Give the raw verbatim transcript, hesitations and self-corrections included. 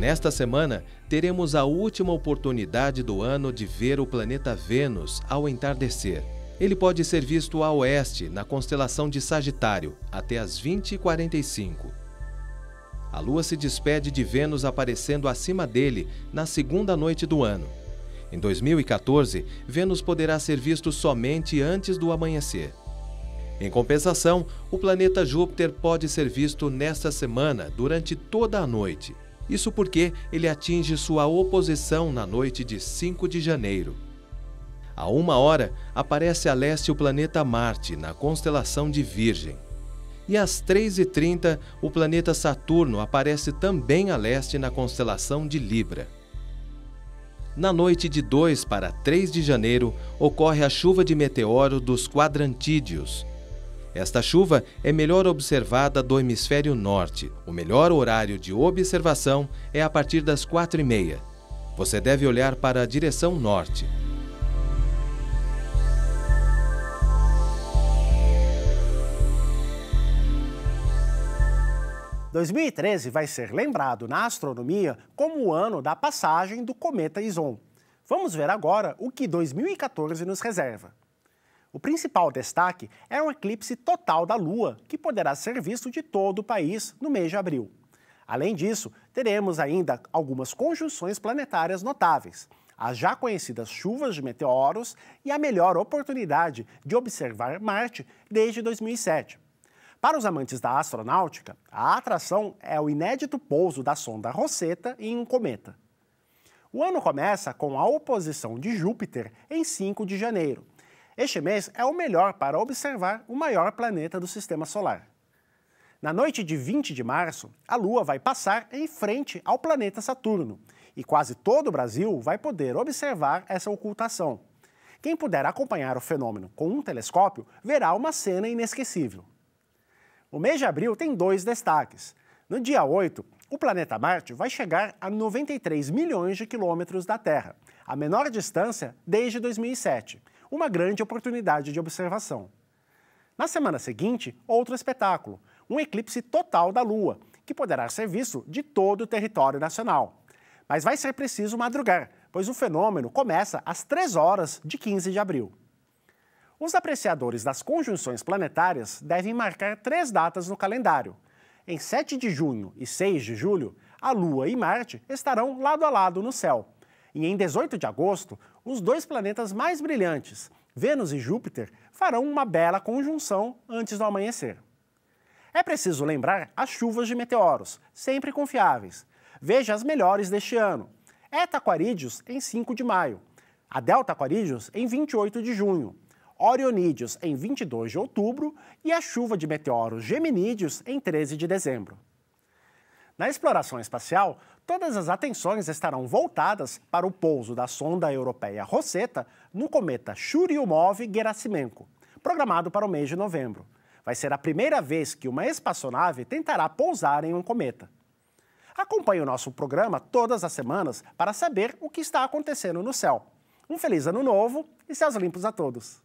Nesta semana, teremos a última oportunidade do ano de ver o planeta Vênus ao entardecer. Ele pode ser visto a oeste, na constelação de Sagitário, até às vinte e quarenta e cinco. A Lua se despede de Vênus aparecendo acima dele na segunda noite do ano. Em dois mil e quatorze, Vênus poderá ser visto somente antes do amanhecer. Em compensação, o planeta Júpiter pode ser visto nesta semana, durante toda a noite. Isso porque ele atinge sua oposição na noite de cinco de janeiro. A uma hora, aparece a leste o planeta Marte, na constelação de Virgem. E às três e trinta, o planeta Saturno aparece também a leste na constelação de Libra. Na noite de dois para três de janeiro, ocorre a chuva de meteoro dos quadrantídeos. Esta chuva é melhor observada do hemisfério norte. O melhor horário de observação é a partir das quatro e meia. Você deve olhar para a direção norte. dois mil e treze vai ser lembrado na astronomia como o ano da passagem do cometa Ison. Vamos ver agora o que dois mil e quatorze nos reserva. O principal destaque é um eclipse total da Lua, que poderá ser visto de todo o país no mês de abril. Além disso, teremos ainda algumas conjunções planetárias notáveis, as já conhecidas chuvas de meteoros e a melhor oportunidade de observar Marte desde dois mil e sete. Para os amantes da astronáutica, a atração é o inédito pouso da sonda Rosetta em um cometa. O ano começa com a oposição de Júpiter em cinco de janeiro. Este mês é o melhor para observar o maior planeta do Sistema Solar. Na noite de vinte de março, a Lua vai passar em frente ao planeta Saturno e quase todo o Brasil vai poder observar essa ocultação. Quem puder acompanhar o fenômeno com um telescópio verá uma cena inesquecível. O mês de abril tem dois destaques. No dia oito, o planeta Marte vai chegar a noventa e três milhões de quilômetros da Terra, a menor distância desde dois mil e sete, uma grande oportunidade de observação. Na semana seguinte, outro espetáculo, um eclipse total da Lua, que poderá ser visto de todo o território nacional. Mas vai ser preciso madrugar, pois o fenômeno começa às três horas de quinze de abril. Os apreciadores das conjunções planetárias devem marcar três datas no calendário. Em sete de junho e seis de julho, a Lua e Marte estarão lado a lado no céu. E em dezoito de agosto, os dois planetas mais brilhantes, Vênus e Júpiter, farão uma bela conjunção antes do amanhecer. É preciso lembrar as chuvas de meteoros, sempre confiáveis. Veja as melhores deste ano. Eta Aquarídeos em cinco de maio, a Delta Aquarídeos em vinte e oito de junho, Orionídeos em vinte e dois de outubro e a chuva de meteoros Geminídeos em treze de dezembro. Na exploração espacial, todas as atenções estarão voltadas para o pouso da sonda europeia Rosetta no cometa Churyumov-Gerasimenko, programado para o mês de novembro. Vai ser a primeira vez que uma espaçonave tentará pousar em um cometa. Acompanhe o nosso programa todas as semanas para saber o que está acontecendo no céu. Um feliz ano novo e céus limpos a todos!